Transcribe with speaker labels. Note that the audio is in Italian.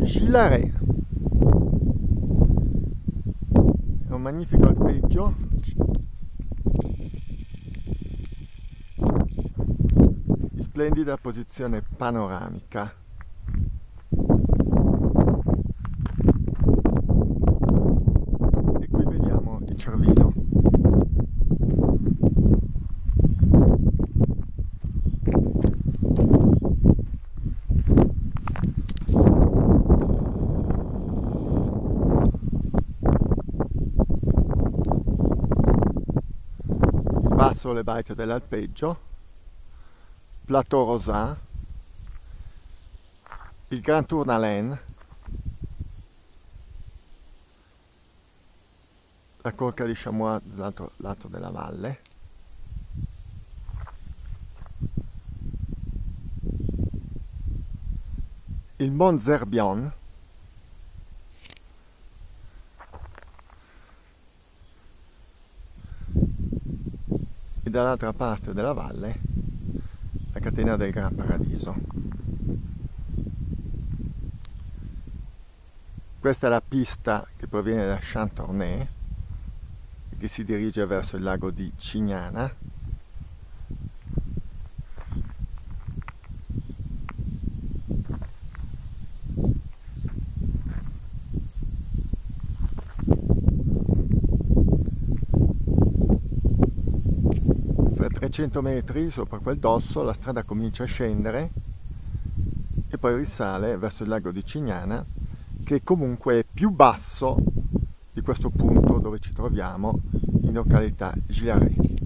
Speaker 1: Gilaré. È un magnifico alpeggio di splendida posizione panoramica. E qui vediamo il Cervino. Passo le baite dell'alpeggio, Plateau Rosin, il Grand Tourmaline, la Conca di Chamois dall'altro lato della valle, il Mont Zerbion, e dall'altra parte della valle la catena del Gran Paradiso. Questa è la pista che proviene da Chantornay e che si dirige verso il lago di Cignana. Fra 300 metri sopra quel dosso la strada comincia a scendere e poi risale verso il lago di Cignana, che comunque è più basso di questo punto dove ci troviamo in località Gilaré.